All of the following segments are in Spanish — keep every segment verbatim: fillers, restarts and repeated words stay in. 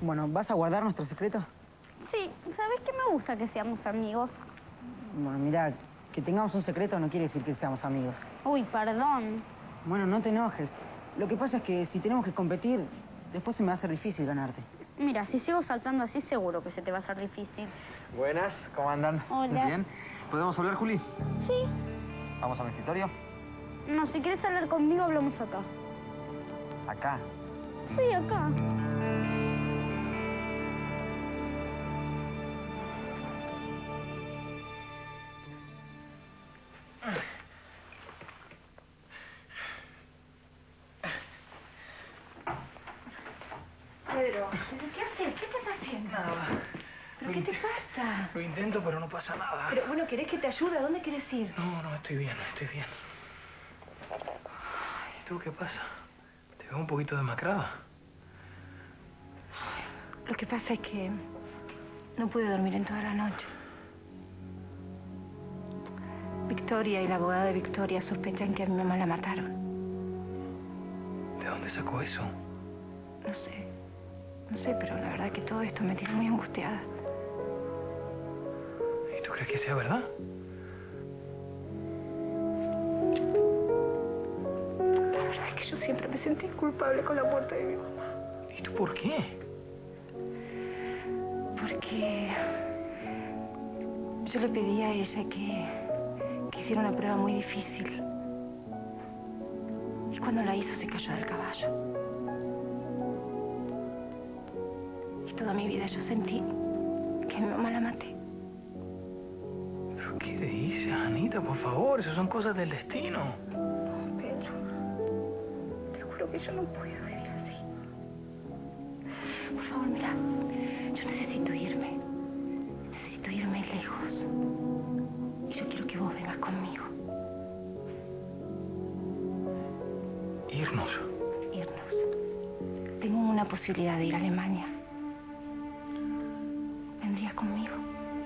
Bueno, ¿vas a guardar nuestro secreto? Sí, ¿sabes qué? Me gusta que seamos amigos. Bueno, mira, que tengamos un secreto no quiere decir que seamos amigos. Uy, perdón. Bueno, no te enojes. Lo que pasa es que si tenemos que competir, después se me va a hacer difícil ganarte. Mira, si sigo saltando así, seguro que se te va a hacer difícil. Buenas, ¿cómo andan? Hola. Bien. ¿Podemos hablar, Juli? Sí. ¿Vamos a mi escritorio? No, si quieres hablar conmigo, hablamos acá. ¿Acá? Sí, acá. Pedro, ¿qué haces? ¿Qué estás haciendo? Nada. ¿Pero qué te pasa? Lo intento, pero no pasa nada. Pero bueno, ¿querés que te ayude? ¿A dónde quieres ir? No, no, estoy bien, estoy bien. ¿Y tú qué pasa? ¿Te veo un poquito demacrada? Lo que pasa es que no pude dormir en toda la noche. Victoria y la abogada de Victoria sospechan que a mi mamá la mataron. ¿De dónde sacó eso? No sé. No sé, pero la verdad que todo esto me tiene muy angustiada. ¿Y tú crees que sea verdad? La verdad es que yo siempre me sentí culpable con la muerte de mi mamá. ¿Y tú por qué? Porque yo le pedí a ella que, que hiciera una prueba muy difícil. Y cuando la hizo se cayó del caballo. Y toda mi vida yo sentí que a mi mamá la maté. ¿Pero qué dices, Anita? Por favor, esas son cosas del destino. No, Pedro. Te juro que yo no puedo vivir así. Por favor, mira. Yo necesito irme. Necesito irme lejos. Y yo quiero que vos vengas conmigo. ¿Irnos? Irnos. Tengo una posibilidad de ir a Alemania. ¿Vendrías conmigo?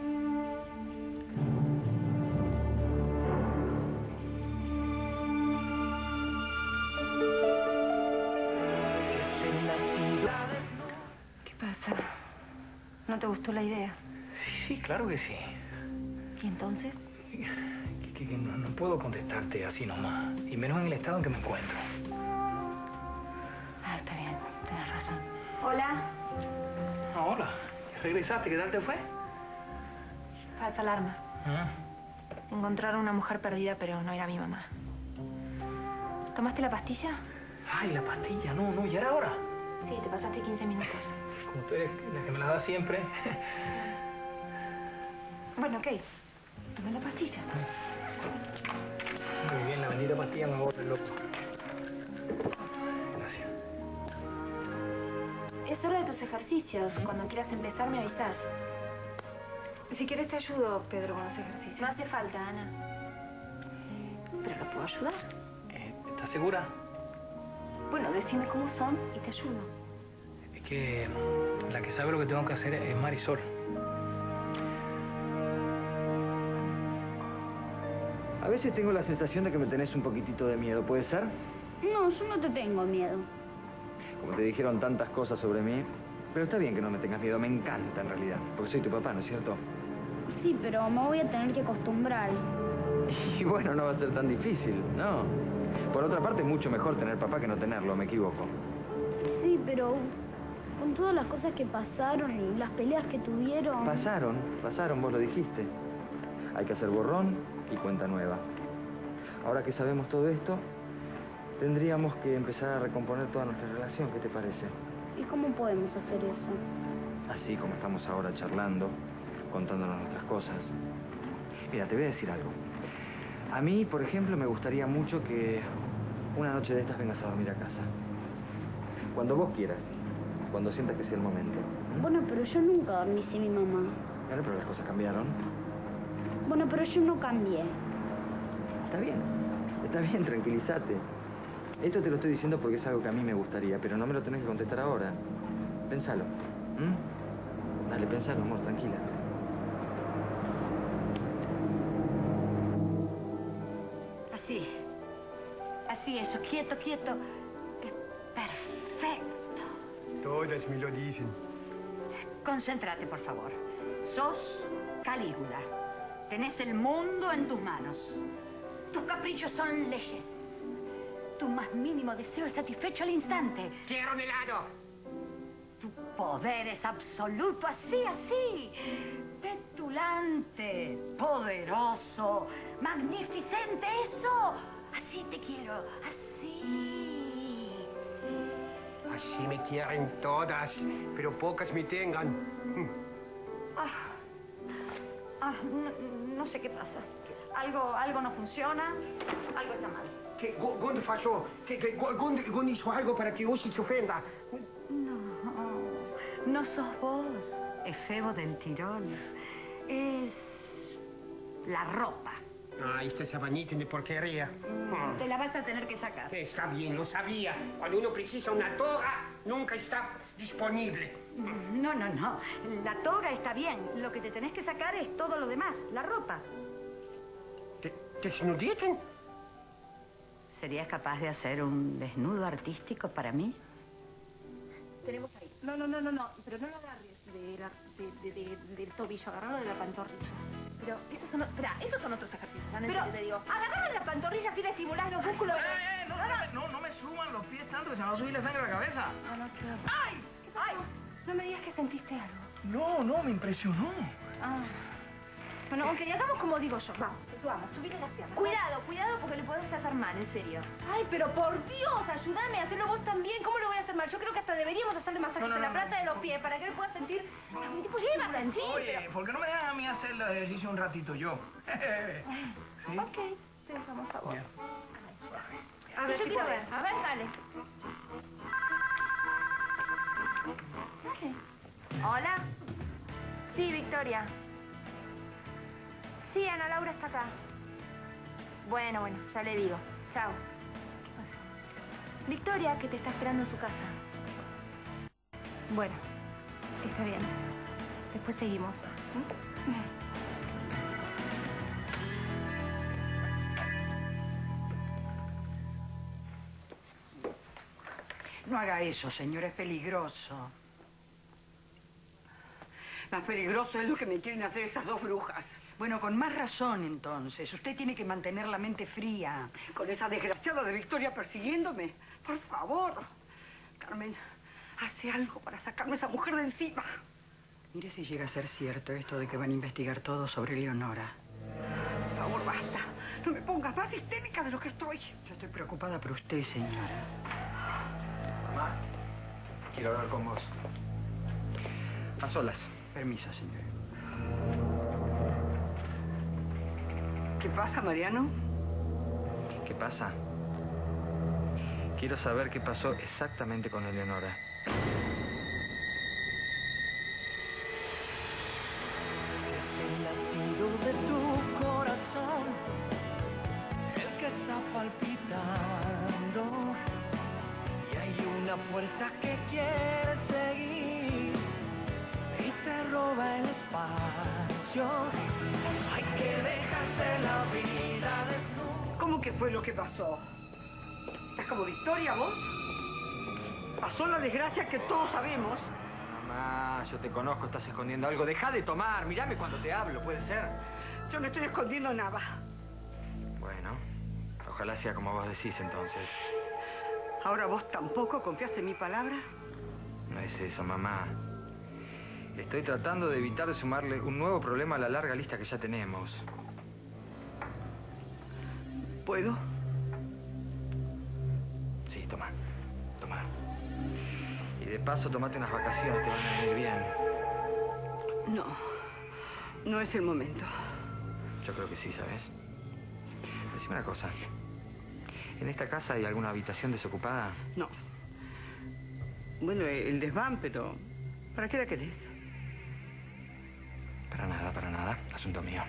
Ese es el latido. ¿Qué pasa? ¿No te gustó la idea? Sí, sí, claro que sí. ¿Y entonces? Que, que- que no, no puedo contestarte así nomás. Y menos en el estado en que me encuentro. Ah, está bien. Tienes razón. Hola. Ah, hola. ¿Regresaste? ¿Qué tal te fue? Pasa alarma. Ah. Encontraron una mujer perdida, pero no era mi mamá. ¿Tomaste la pastilla? Ay, la pastilla. No, no, ya era hora. Sí, te pasaste quince minutos. Como tú eres la que me la da siempre. Bueno, ok. Toma la pastilla. Muy bien, la bendita pastilla me vuelve loco. Gracias. Es hora de tus ejercicios. Cuando quieras empezar, me avisas. Si quieres, te ayudo, Pedro, con los ejercicios. No hace falta, Ana. Pero lo puedo ayudar. Eh, ¿Estás segura? Bueno, decime cómo son y te ayudo. Es que la que sabe lo que tengo que hacer es Marisol. A veces tengo la sensación de que me tenés un poquitito de miedo, ¿puede ser? No, yo no te tengo miedo. Como te dijeron tantas cosas sobre mí. Pero está bien que no me tengas miedo, me encanta en realidad. Porque soy tu papá, ¿no es cierto? Sí, pero me voy a tener que acostumbrar. Y bueno, no va a ser tan difícil, ¿no? Por otra parte, es mucho mejor tener papá que no tenerlo, me equivoco. Sí, pero con todas las cosas que pasaron y las peleas que tuvieron... Pasaron, pasaron, vos lo dijiste. Hay que hacer borrón y cuenta nueva. Ahora que sabemos todo esto, tendríamos que empezar a recomponer toda nuestra relación, ¿qué te parece? ¿Y cómo podemos hacer eso? Así como estamos ahora charlando, contándonos nuestras cosas. Mira, te voy a decir algo. A mí, por ejemplo, me gustaría mucho que una noche de estas vengas a dormir a casa. Cuando vos quieras, cuando sientas que sea el momento. Bueno, pero yo nunca dormí sin mi mamá. Claro, pero las cosas cambiaron. Bueno, pero yo no cambié. Está bien, está bien, tranquilízate. Esto te lo estoy diciendo porque es algo que a mí me gustaría, pero no me lo tenés que contestar ahora. Pensalo. ¿Mm? Dale, pensalo, amor, tranquila. Así. Así, eso. Quieto, quieto. Es perfecto. Todas me lo dicen. concéntrate, por favor. Sos Calígula. Tenés el mundo en tus manos. Tus caprichos son leyes. Tu más mínimo deseo es satisfecho al instante. ¡Quiero un helado! Tu poder es absoluto, así, así. Petulante, poderoso, magnificente, eso. Así te quiero, así. Así me quieren todas, pero pocas me tengan. Ah, ah no, no sé qué pasa. Algo, algo no funciona, algo está mal. Che, quando faccio... Che, che, quando, quando hizo algo para que Usi se ofenda? No, no sos vos, es Febo del Tirol. Es la ropa. Ah, esta sabanita de porquería. Te la vas a tener que sacar. Está bien, lo sabía. Cuando uno precisa una toga, nunca está disponible. No, no, no. La toga está bien. Lo que te tenés que sacar es todo lo demás, la ropa. ¿Te, desnuditen? ¿Serías capaz de hacer un desnudo artístico para mí? Tenemos ahí. No, no, no, no, no. Pero no lo agarres de la, de, de, de, del tobillo, agarrarlo de la pantorrilla. Pero esos son, espera, esos son otros ejercicios, ¿sabes? Pero te digo, agarrarlo de la pantorrilla, fin, estimular los músculos. Eh, eh, no, no, me- no, no me suban los pies tanto que se me va a subir la sangre a la cabeza. No, no, qué horror. ¡Ay! Ay, no me digas que sentiste algo. No, no, me impresionó. Ah. Bueno, aunque hagamos como digo yo. Vamos, subamos, subile las piernas. Cuidado, cuidado, porque le podemos hacer mal, en serio. Ay, pero por Dios, ayúdame a hacerlo vos también. ¿Cómo lo voy a hacer mal? Yo creo que hasta deberíamos hacerle masajes No, no, en la no, planta no. de los pies para que él pueda sentir algún tipo de va a sentir. Oye, ¿por qué no me dejan a mí hacer el ejercicio un ratito yo? ¿Sí? Ok, te dejamos favor. Bien. A ver, yo quiero ver. A ver, dale. Dale. Hola. Sí, Victoria. Sí, Ana Laura está acá. Bueno, bueno, ya le digo. Chao. Victoria, que te está esperando en su casa. Bueno, está bien. Después seguimos. ¿Mm? No haga eso, señor, es peligroso. Más peligroso es lo que me quieren hacer esas dos brujas. Bueno, con más razón, entonces. Usted tiene que mantener la mente fría. Con esa desgraciada de Victoria persiguiéndome. Por favor. Carmen, hace algo para sacarme a esa mujer de encima. Mire si llega a ser cierto esto de que van a investigar todo sobre Leonora. Por favor, basta. No me pongas más histérica de lo que estoy. Yo estoy preocupada por usted, señora. Mamá, quiero hablar con vos. A solas. Permiso, señora. ¿Qué pasa, Mariano? ¿Qué pasa? Quiero saber qué pasó exactamente con Eleonora. Es el latido de tu corazón, el que está palpitando, y hay una fuerza que quiere seguir y te roba el espacio. Hay que dejarse la vida desnuda. ¿Cómo que fue lo que pasó? ¿Estás como Victoria, vos? Pasó la desgracia que todos sabemos. Mamá, yo te conozco, estás escondiendo algo. Deja de tomar, mírame cuando te hablo, ¿puede ser? Yo no estoy escondiendo nada. Bueno, ojalá sea como vos decís entonces. ¿Ahora vos tampoco confías en mi palabra? No es eso, mamá. Estoy tratando de evitar sumarle un nuevo problema a la larga lista que ya tenemos. ¿Puedo? Sí, toma. Toma. Y de paso, tomate unas vacaciones, te van a venir bien. No, no es el momento. Yo creo que sí, ¿sabes? Decime una cosa. ¿En esta casa hay alguna habitación desocupada? No. Bueno, el desván, pero... ¿Para qué la querés? Para nada, para nada. Asunto mío.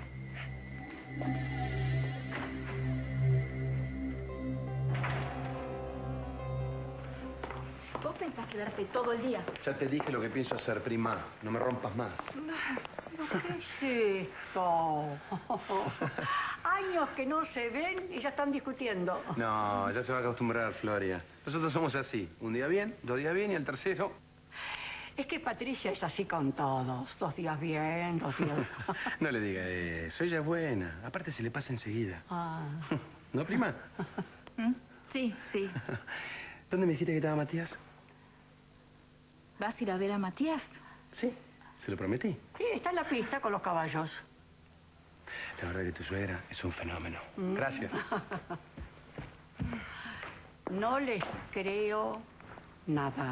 ¿Vos pensás quedarte todo el día? Ya te dije lo que pienso hacer, prima. No me rompas más. ¿Qué es esto? Años que no se ven y ya están discutiendo. No, ya se va a acostumbrar, Floria. Nosotros somos así. Un día bien, dos días bien y al tercero... Es que Patricia es así con todos. Dos días bien, dos días... No le diga eso, ella es buena. Aparte se le pasa enseguida. Ah. ¿No, prima? ¿Mm? Sí, sí. ¿Dónde me dijiste que estaba Matías? ¿Vas a ir a ver a Matías? Sí, se lo prometí. Sí, está en la pista con los caballos. La verdad que tu suegra es un fenómeno. Mm. Gracias. No les creo nada.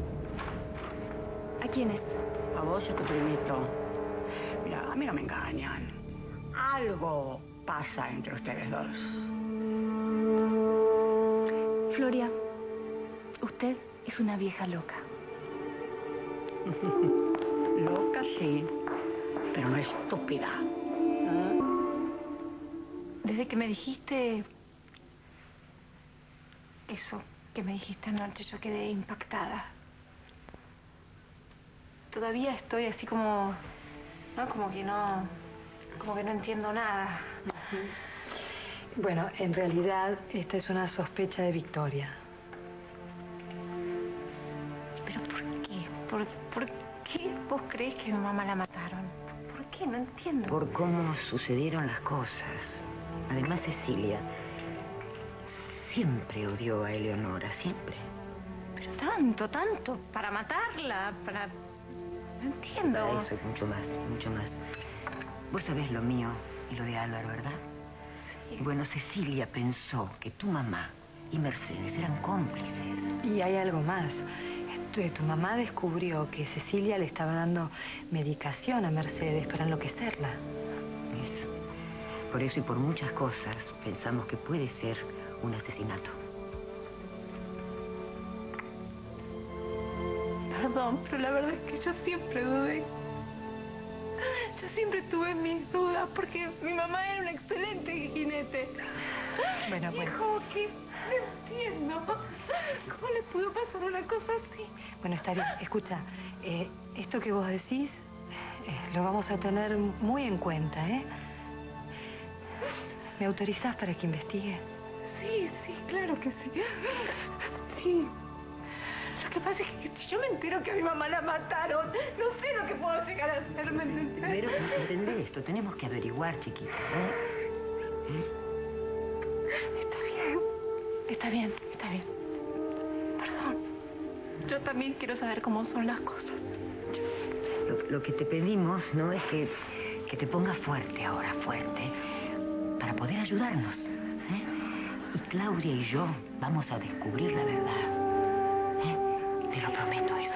¿A quiénes? A vos y a tu primito. Mira, a mí no me engañan. Algo pasa entre ustedes dos. Floria, usted es una vieja loca. Loca, sí, pero no estúpida. ¿Ah? Desde que me dijiste eso que me dijiste anoche, yo quedé impactada. Todavía estoy así como, ¿no? Como que no, como que no entiendo nada. Bueno, en realidad esta es una sospecha de Victoria. ¿Pero por qué? ¿Por, por qué vos crees que a mi mamá la mataron? ¿Por qué? No entiendo. Por cómo sucedieron las cosas. Además, Cecilia siempre odió a Eleonora, siempre. Pero tanto, tanto, para matarla, para... No entiendo. Para eso y mucho más, mucho más. Vos sabés lo mío y lo de Álvaro, ¿verdad? Sí. Bueno, Cecilia pensó que tu mamá y Mercedes eran cómplices. Y hay algo más. Tu, tu mamá descubrió que Cecilia le estaba dando medicación a Mercedes para enloquecerla. Eso. Por eso y por muchas cosas pensamos que puede ser un asesinato. Perdón, pero la verdad es que yo siempre dudé. Yo siempre tuve mis dudas porque mi mamá era un excelente jinete. Bueno, y bueno. como que no entiendo. ¿Cómo le pudo pasar una cosa así? Bueno, está bien. Escucha, eh, esto que vos decís eh, lo vamos a tener muy en cuenta, ¿eh? ¿Me autorizás para que investigue? Sí, sí, claro que sí. Sí. Lo que pasa es que si yo me entero que a mi mamá la mataron, no sé lo que puedo llegar a hacer, ¿me entendés? Pero entendé esto, tenemos que averiguar, chiquita, ¿eh? ¿Eh? Está bien, está bien, está bien. Perdón. Yo también quiero saber cómo son las cosas. Lo, lo que te pedimos, ¿no? Es que, que te pongas fuerte ahora, fuerte, para poder ayudarnos, ¿eh? Y Claudia y yo vamos a descubrir la verdad. Te lo prometo eso.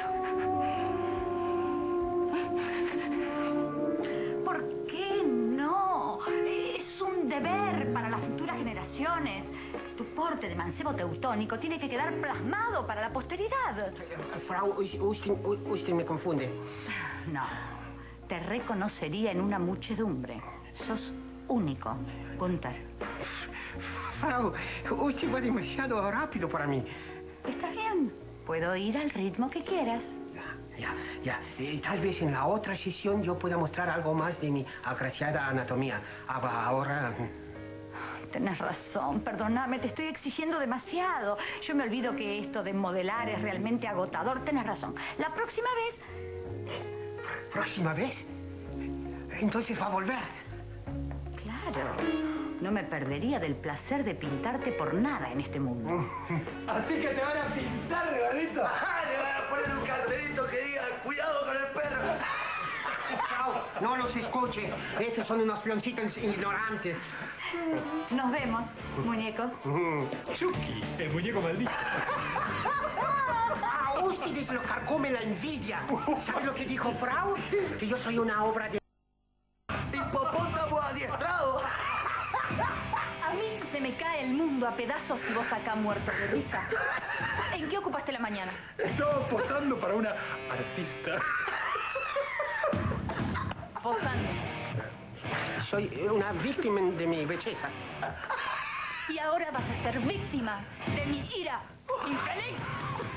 ¿Por qué no? Es un deber para las futuras generaciones. Tu porte de mancebo teutónico tiene que quedar plasmado para la posteridad. Frau, usted, usted me confunde. No, te reconocería en una muchedumbre. Sos único, Gunther. Frau, usted va demasiado rápido para mí. Está bien. Puedo ir al ritmo que quieras. Ya, ya, ya. Eh, tal vez en la otra sesión yo pueda mostrar algo más de mi agraciada anatomía. Ahora... Tenés razón, perdóname, te estoy exigiendo demasiado. Yo me olvido que esto de modelar es realmente agotador. Tenés razón. La próxima vez... ¿Próxima vez? Entonces va a volver. Claro. No me perdería del placer de pintarte por nada en este mundo. Así que te van a pintar, gordito. Le van a poner un cartelito que diga, cuidado con el perro. No los escuche. Estos son unos pioncitos ignorantes. Nos vemos, muñeco. Chucky, el muñeco maldito. A ustedes los carcome la envidia. ¿Sabes lo que dijo Frau? Que yo soy una obra de... hipopótamo adiestrado. A mí se me cae el mundo a pedazos y vos acá muerto de risa. ¿En qué ocupaste la mañana? Estaba posando para una artista. Posando. Soy una víctima de mi belleza. Y ahora vas a ser víctima de mi ira. ¡Infeliz!